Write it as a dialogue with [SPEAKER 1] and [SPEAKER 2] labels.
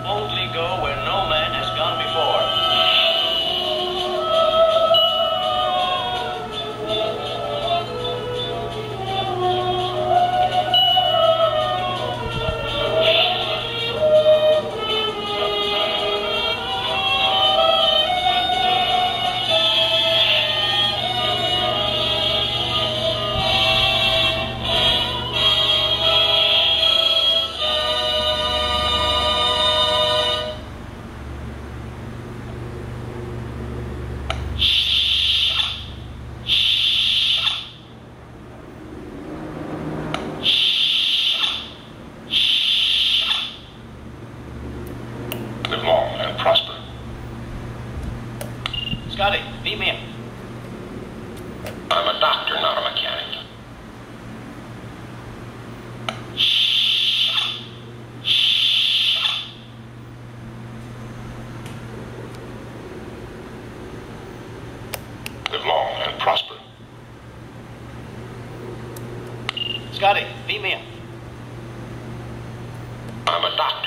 [SPEAKER 1] boldly go where no man has gone before.
[SPEAKER 2] Live long and prosper.
[SPEAKER 1] Scotty, beat me up.
[SPEAKER 2] I'm a doctor, not a mechanic. Live long and prosper.
[SPEAKER 1] Scotty, beat me up.
[SPEAKER 2] I'm a doctor.